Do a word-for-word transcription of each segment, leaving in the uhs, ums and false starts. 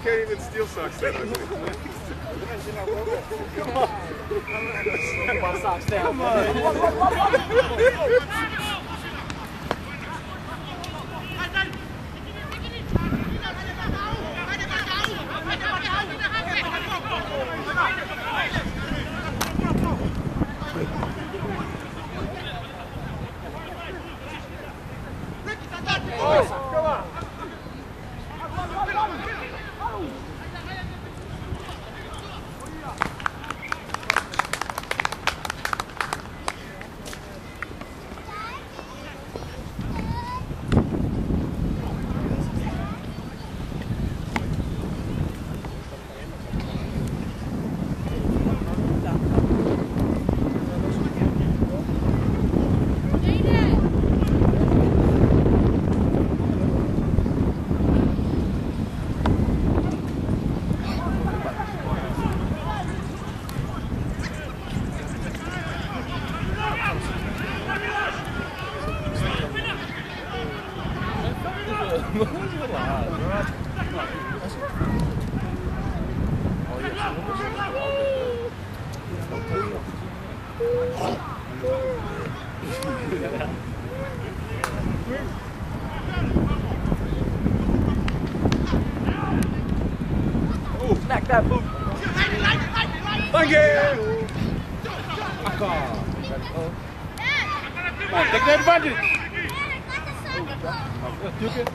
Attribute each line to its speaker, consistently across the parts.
Speaker 1: can't even steal socks that ugly. Come on.
Speaker 2: Put my socks down.
Speaker 1: Come on.
Speaker 2: Smack that boot.
Speaker 1: Thank you.
Speaker 2: Come on, take the advantage. You can.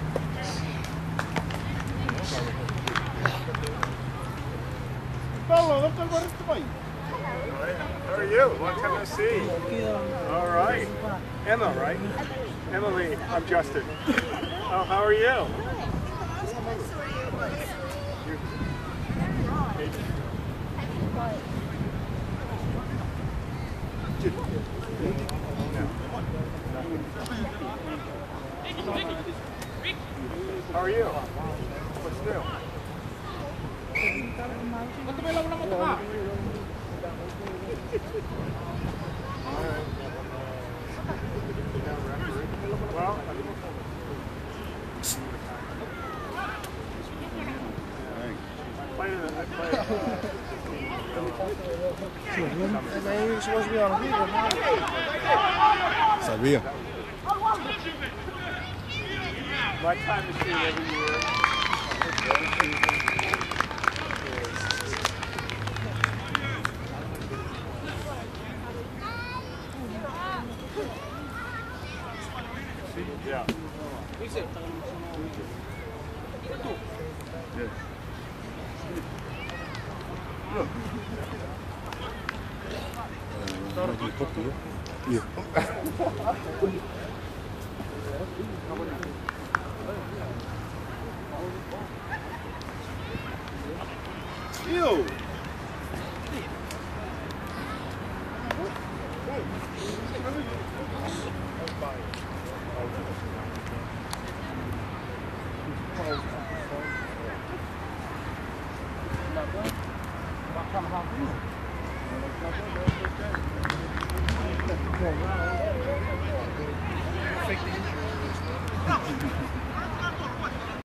Speaker 1: How are you? Long time no see. All right. Emma, right? Emily, I'm Justin. Oh, how are you? How are you? What's new? Well, I played it. I played it.
Speaker 3: Sabía.
Speaker 1: My time to shoot every year. Yeah.
Speaker 3: Iya.
Speaker 1: Ew. Fake the injury.